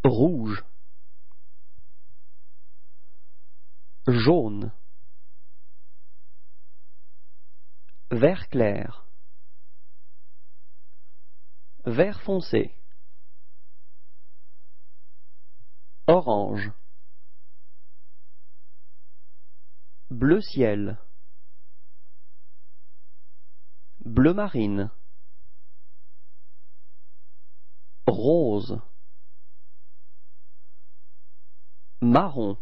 rouge, jaune, vert clair, vert foncé, orange, bleu ciel, bleu marine, rose, marron,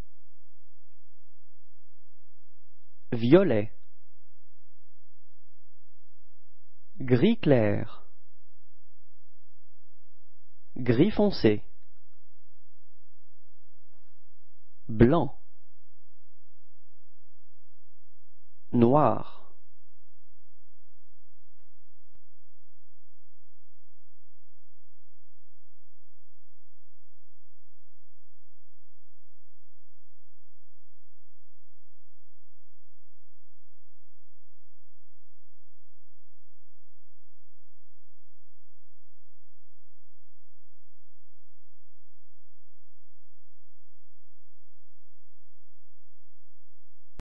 violet, gris clair, gris foncé, blanc, noir.